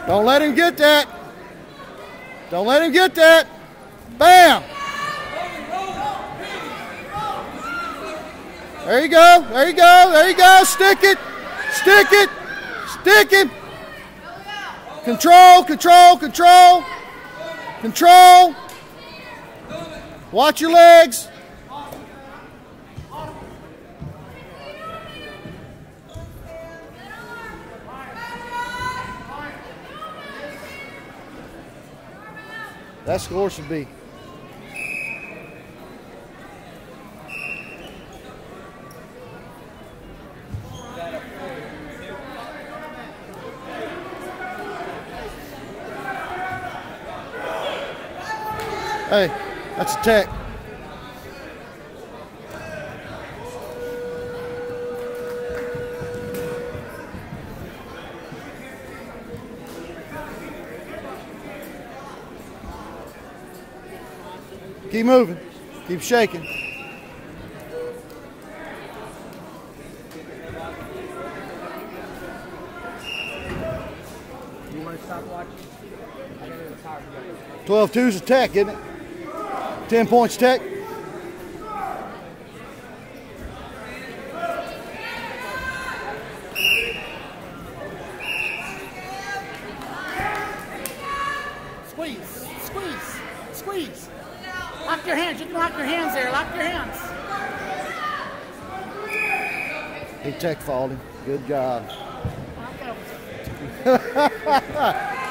Don't let him get that. Don't let him get that. Bam. There you go. There you go. There you go. Stick it. Stick it. Stick it. Control, control, control. Control. Watch your legs. That score should be. Hey, that's a tech. Keep moving. Keep shaking. You want to stop watching? 12-2 is a tech, isn't it? 10 points tech. Squeeze, squeeze, squeeze. Lock your hands. You can lock your hands there. Lock your hands. He tech faulted him. Good job.